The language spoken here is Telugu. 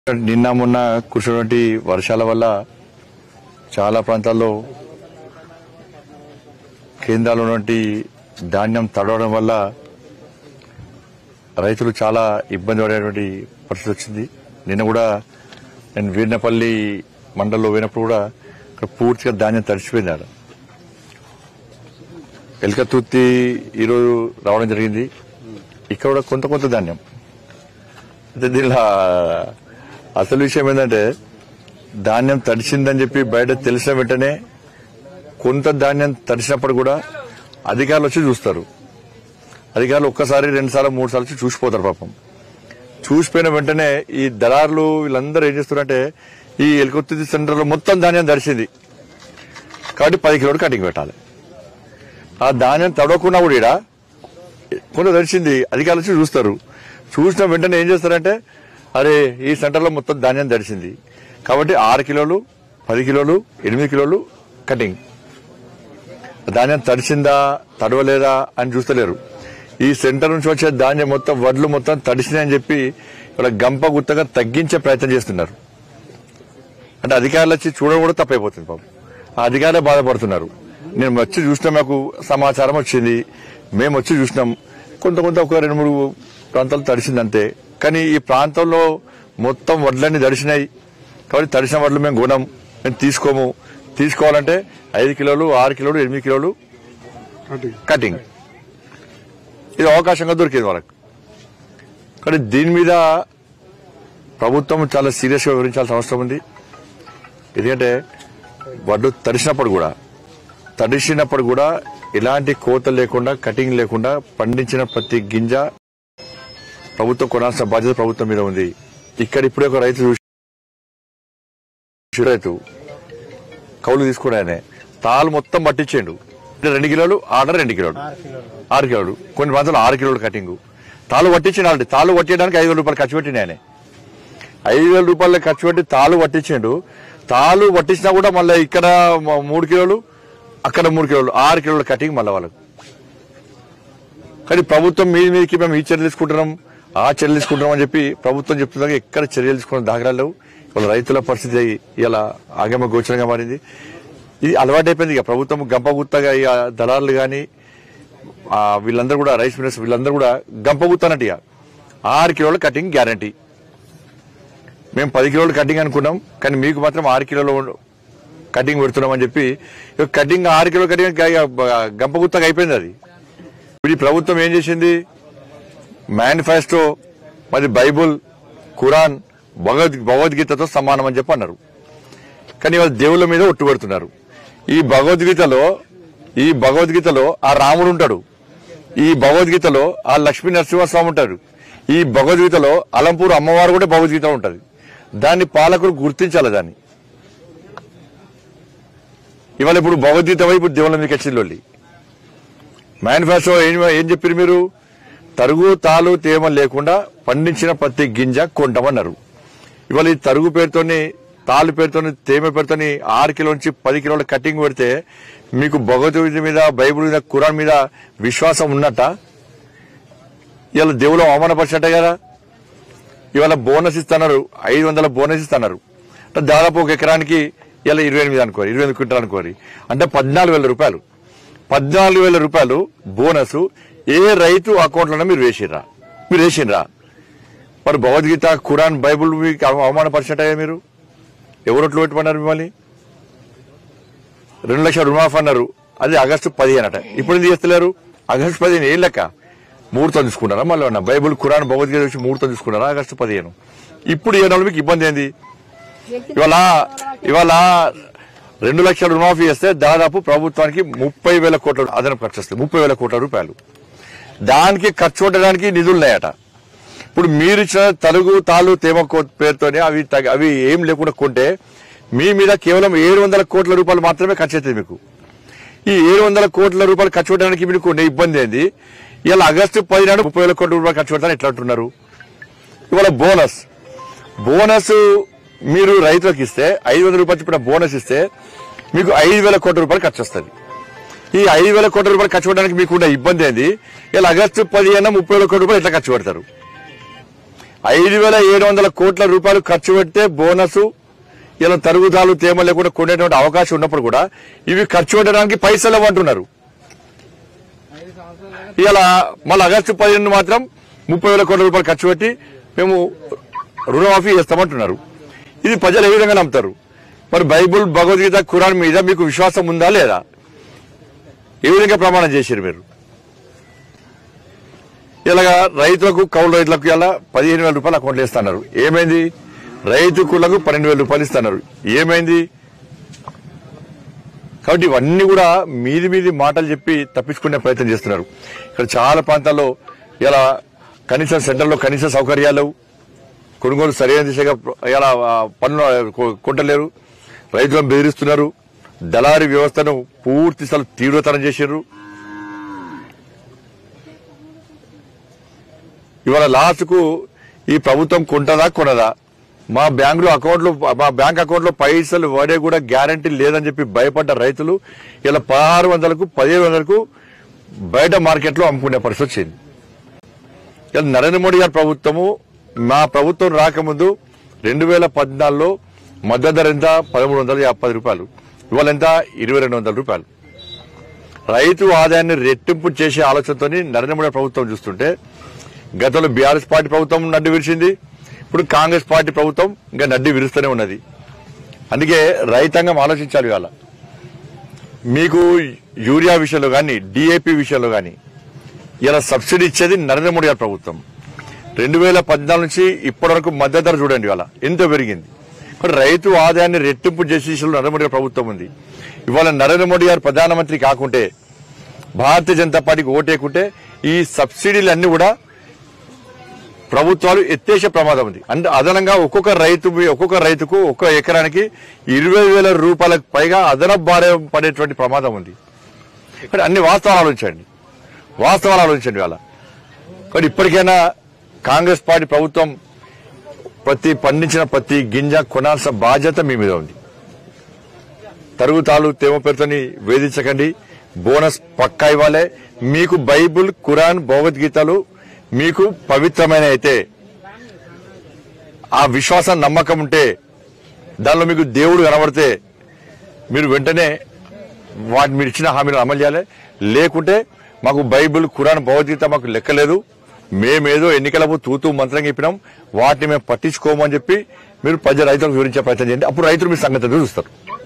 నిన్న మొన్న కురిసినటువంటి వర్షాల వల్ల చాలా ప్రాంతాల్లో కేంద్రాల్లో ఉన్నటువంటి ధాన్యం తడవడం వల్ల రైతులు చాలా ఇబ్బంది పడేటువంటి పరిస్థితి వచ్చింది. నిన్న కూడా నేను వీర్నపల్లి మండలంలో పోయినప్పుడు కూడా ఇక్కడ పూర్తిగా ధాన్యం తడిచిపోయింది. ఆడ ఎల్కతుర్తి ఈరోజు రావడం జరిగింది. ఇక్కడ కూడా కొంత ధాన్యం. అయితే దీనిలో అసలు విషయం ఏంటంటే ధాన్యం తడిచిందని చెప్పి బయట తెలిసిన వెంటనే కొంత ధాన్యం తడిచినప్పుడు కూడా అధికారులు వచ్చి చూస్తారు. అధికారులు ఒక్కసారి 2 సార్లు 3 సార్లు వచ్చి చూసిపోతారు. పాపం చూసిపోయిన వెంటనే ఈ దళారులు వీళ్ళందరూ ఏం చేస్తారంటే ఈ ఎల్కొత్తి సెంటర్లో మొత్తం ధాన్యం తడిచింది కాబట్టి 10 కిలోలు కటింగ్ పెట్టాలి. ఆ ధాన్యం తడవకుండా కూడా ఇక్కడ కొంత తడిచింది, అధికారులు వచ్చి చూస్తారు. చూసిన వెంటనే ఏం చేస్తారంటే అరే ఈ సెంటర్లో మొత్తం ధాన్యం తడిచింది కాబట్టి 6 కిలోలు 10 కిలోలు 8 కిలోలు కటింగ్. ధాన్యం తడిచిందా తడవలేదా అని చూస్తలేరు. ఈ సెంటర్ నుంచి వచ్చే ధాన్యం మొత్తం వడ్లు మొత్తం తడిసినాయని చెప్పి ఇక్కడ గంప గుత్తగా తగ్గించే ప్రయత్నం చేస్తున్నారు. అంటే అధికారులు వచ్చి చూడడం కూడా తప్పైపోతుంది. పాపం ఆ అధికారులే బాధపడుతున్నారు. నేను వచ్చి చూసినా మాకు సమాచారం వచ్చింది, మేము వచ్చి చూసినాం, కొంత ఒక 2-3 ప్రాంతాలు తడిసిందంతే. కానీ ఈ ప్రాంతంలో మొత్తం వడ్లన్నీ తడిసినాయి కాబట్టి తడిసిన వడ్లు మేము కొనం, మేము తీసుకోము. తీసుకోవాలంటే 5 కిలోలు 6 కిలోలు 8 కిలోలు కటింగ్. ఇది అవకాశంగా దొరికింది వాళ్ళకి. కానీ దీని మీద ప్రభుత్వం చాలా సీరియస్ గా వివరించాల్సిన అవసరం ఉంది. ఎందుకంటే వడ్లు తడిసినప్పుడు కూడా ఎలాంటి కోత లేకుండా కటింగ్ లేకుండా పండించిన ప్రతి గింజ ప్రభుత్వం కొనాల్సిన బాధ్యత ప్రభుత్వం మీద ఉంది. ఇక్కడ ఇప్పుడే ఒక రైతు కౌలు తీసుకున్నాయనే తాళ్ళు మొత్తం పట్టించేండు. 2 కిలోలు ఆర్డర్ 2 కిలోలు 6 కిలోలు కొన్ని ప్రాంతాలు 6 కిలోలు కటింగ్. తాళ్ళు పట్టించండి. ఆల్రెడీ తాళ్ళు పట్టేయడానికి 5,000 రూపాయలు ఖర్చు పెట్టిండు ఆయన. 5,000 రూపాయలు ఖర్చు పెట్టి తాళ్ళు పట్టించిండు. తాళ్ళు పట్టించినా కూడా మళ్ళీ ఇక్కడ 3 కిలోలు అక్కడ 3 కిలోలు 6 కిలోల కటింగ్ మళ్ళీ వాళ్ళకు. కానీ ప్రభుత్వం మీదకి మేము ఈ చర్యలు తీసుకుంటున్నాం ఆ చర్యలు తీసుకుంటున్నాం అని చెప్పి ప్రభుత్వం చెప్తుండగా ఎక్కడ చర్యలు తీసుకున్న దాఖలాలు లేవు. వాళ్ళ రైతుల పరిస్థితి ఇలా ఆగమ గోచరంగా మారింది. ఇది అలవాటైపోయింది. ఇక ప్రభుత్వం గంపగుత్తగా ఇక దళారులు కానీ వీళ్ళందరూ కూడా రైస్ మిల్లర్స్ వీళ్ళందరూ కూడా గంపగుత్తనట్టు ఇక 6 కిలోల కటింగ్ గ్యారంటీ. మేము 10 కిలోల కటింగ్ అనుకున్నాం కానీ మీకు మాత్రం 6 కిలోలు కటింగ్ పెడుతున్నాం అని చెప్పి కటింగ్ 6 కిలో కటింగ్ గంపగుత్తగా అయిపోయింది. అది ఇప్పుడు ఈ ప్రభుత్వం ఏం చేసింది, మేనిఫెస్టో మరి బైబుల్ ఖురాన్ భగవద్గీతతో సమానం అని చెప్పి అన్నారు. కానీ వాళ్ళు దేవుళ్ళ మీద ఒట్టు పెడుతున్నారు. ఈ భగవద్గీతలో ఆ రాముడు ఉంటాడు, ఈ భగవద్గీతలో ఆ లక్ష్మీ నరసింహస్వామి ఉంటారు, ఈ భగవద్గీతలో అలంపూర్ అమ్మవారు కూడా భగవద్గీత ఉంటది. దాన్ని పాలకులు గుర్తించాలి. దాన్ని ఇవాళ ఇప్పుడు భగవద్గీత ఇప్పుడు దేవుళ్ళ మీకు వచ్చింది. మేనిఫెస్టో ఏం చెప్పారు మీరు, తరుగు తాలు తేమ లేకుండా పండించిన ప్రతి గింజ కొంటామన్నారు. ఇవాళ ఈ తరుగు పేరుతోని తాలు పేరుతోని తేమ పేరుతోని 6 కిలో నుంచి 10 కిలోల కటింగ్ పెడితే మీకు భగవద్గీత మీద బైబుల్ మీద ఖురాన్ మీద విశ్వాసం ఉన్నట్ట? ఇవాళ దేవుడు అవమానపరిచినట్టే కదా. ఇవాళ బోనస్ ఇస్తున్నారు, 500 బోనస్ ఇస్తున్నారు. అంటే దాదాపు ఒక ఎకరానికి ఇలా 28 అనుకోరు, 28 క్వింటాలు అనుకోరు, అంటే 14,000 రూపాయలు. 14,000 రూపాయలు బోనస్ ఏ రైతు అకౌంట్లోనే మీరు వేసిండ్రా? మరి భగవద్గీత ఖురాన్ బైబుల్ మీకు అవమానపరిచినట్టయ్యా. మీరు ఎవరోట్లు పెట్టుకున్నారు? మిమ్మల్ని 2 లక్షల రుణమాఫీ అన్నారు, అది ఆగస్టు 15 అట. ఇప్పుడు ఎందుకు చేస్తలేరు? ఆగస్టు 15 ఏం లెక్క ముహూర్తం తీసుకున్నారా? మళ్ళీ బైబుల్ ఖురాన్ భగవద్గీత వచ్చి ముహూర్తం తీసుకున్నారా? ఆగస్టు 15. ఇప్పుడు ఏ నెల మీకు ఇబ్బంది ఏంది? ఇవాళ 2 లక్షల రుణమాఫీ చేస్తే దాదాపు ప్రభుత్వానికి 30,000 కోట్ల అదనపు ఖర్చు వస్తుంది. 30,000 కోట్ల రూపాయలు. దానికి ఖర్చు పెట్టడానికి నిధులున్నాయట. ఇప్పుడు మీరు ఇచ్చిన తలుగు తాలు తేమ పేరుతోనే అవి ఏం లేకుండా కొంటే మీ మీద కేవలం 700 కోట్ల రూపాయలు మాత్రమే ఖర్చు అవుతుంది. మీకు ఈ 700 కోట్ల రూపాయలు ఖర్చు పెట్టడానికి మీకు ఉండే ఇబ్బంది ఏంది? ఇలా ఆగస్టు 10 నాడు 30,000 కోట్ల రూపాయలు ఖర్చు పెడతాను ఎట్లా అంటున్నారు? ఇవాళ బోనస్ మీరు రైతులకు ఇస్తే 500 రూపాయలు చెప్పిన బోనస్ ఇస్తే మీకు 5,000 కోట్ల రూపాయలు ఖర్చు వస్తుంది. ఈ 5,000 కోట్ల రూపాయలు ఖర్చు పెట్టడానికి మీకున్న ఇబ్బంది ఏంది? ఇలా ఆగస్టు 15 30,000 కోట్ల రూపాయలు ఎట్లా ఖర్చు పెడతారు? 5,700 కోట్ల రూపాయలు ఖర్చు పెడితే బోనస్ ఇలా తరుగుదాలు తేమ లేకుండా కొనేటువంటి అవకాశం ఉన్నప్పుడు కూడా ఇవి ఖర్చు పెట్టడానికి పైసలు ఇవ్వంటున్నారు. ఇలా మళ్ళీ ఆగస్టు 15 మాత్రం 30,000 కోట్ల రూపాయలు ఖర్చు పెట్టి మేము రుణమాఫీ చేస్తామంటున్నారు. ఇది ప్రజలు ఏ విధంగా నమ్ముతారు? మరి బైబుల్, భగవద్గీత, ఖురాన్ మీద మీకు విశ్వాసం ఉందా లేదా? ఏ విధంగా ప్రమాణం చేశారు మీరు? ఇలాగా రైతులకు, కౌలు రైతులకు ఇలా 15,000 రూపాయలు అకౌంట్లు ఇస్తున్నారు. ఏమైంది? రైతు కులకు 12,000 రూపాయలు ఇస్తున్నారు. ఏమైంది? కాబట్టి ఇవన్నీ కూడా మీది మాటలు చెప్పి తప్పించుకునే ప్రయత్నం చేస్తున్నారు. ఇక్కడ చాలా ప్రాంతాల్లో ఇలా కనీస సెంటర్లో కనీస సౌకర్యాలు, కొనుగోలు సరైన దిశగా ఇలా పనులు కొంటలేరు, రైతులను బెదిరిస్తున్నారు, దళారీ వ్యవస్థను పూర్తి స్థలం తీవ్రతరం చేశారు. ఇవాళ లాస్ట్కు ఈ ప్రభుత్వం కొంటదా కొనదా, మా బ్యాంక్ అకౌంట్లో పైసలు పడే కూడా గ్యారంటీ లేదని చెప్పి భయపడ్డ రైతులు ఇలా 1600కు 1700కు బయట మార్కెట్లో అమ్ముకునే పరిస్థితి వచ్చింది. ఇలా నరేంద్ర మోడీ గారి ప్రభుత్వము, మా ప్రభుత్వం రాకముందు 2014లో మద్దతు ధర ఎంత? 1350 రూపాయలు. ఇవాళ ఎంత? 2200 రూపాయలు. రైతు ఆదాయాన్ని రెట్టింపు చేసే ఆలోచనతో నరేంద్ర మోడీ ప్రభుత్వం చూస్తుంటే, గతంలో బీఆర్ఎస్ పార్టీ ప్రభుత్వం నడ్డి విరిచింది, ఇప్పుడు కాంగ్రెస్ పార్టీ ప్రభుత్వం ఇంకా నడ్డి విరుస్తూనే ఉన్నది. అందుకే రైతాంగం ఆలోచించాలి. ఇవాళ మీకు యూరియా విషయంలో కానీ, డిఏపి విషయంలో కానీ ఇలా సబ్సిడీ ఇచ్చేది నరేంద్ర మోడీ గారి ప్రభుత్వం. 2014 నుంచి ఇప్పటి వరకు మద్దతు ధర చూడండి ఇవాళ ఎంతో పెరిగింది. ఇప్పుడు రైతు ఆదాయాన్ని రెట్టింపు చేసే నరేంద్ర మోడీ గారి ప్రభుత్వం ఉంది. ఇవాళ నరేంద్ర మోడీ గారు ప్రధానమంత్రి కాకుంటే, భారతీయ జనతా పార్టీకి ఓటేకుంటే ఈ సబ్సిడీలన్నీ కూడా ప్రభుత్వాలు ఎత్తేసే ప్రమాదం ఉంది. అంటే అదనంగా ఒక్కొక్క రైతుకు ఒక్క ఎకరానికి 20,000 రూపాయలకు పైగా అదనపు భారం పడేటువంటి ప్రమాదం ఉంది. ఇక్కడ అన్ని వాస్తవాలు ఆలోచించండి వాళ్ళ. కానీ ఇప్పటికైనా కాంగ్రెస్ పార్టీ ప్రభుత్వం పండించిన ప్రతి గింజ కొనాల్సిన బాధ్యత మీ మీద ఉంది. తరుగుతాలు తేమ పేరుతోని వేధించకండి. బోనస్ పక్కా ఇవ్వాలి. మీకు బైబుల్, ఖురాన్, భగవద్గీతలు మీకు పవిత్రమైన అయితే, ఆ విశ్వాసం నమ్మకం ఉంటే, దానిలో మీకు దేవుడు కనబడితే మీరు వెంటనే మీరు ఇచ్చిన హామీలను అమలు చేయాలి. లేకుంటే మాకు బైబుల్, ఖురాన్, భగవద్గీత మాకు లెక్కలేదు, మేమేదో ఎన్నికలకు తూతూ మంత్రం చెప్పినాం, వాటిని మేము పట్టించుకోమని చెప్పి మీరు రైతులకు వివరించే ప్రయత్నం చేయండి. అప్పుడు రైతులు మీ సంగతి చూస్తారు.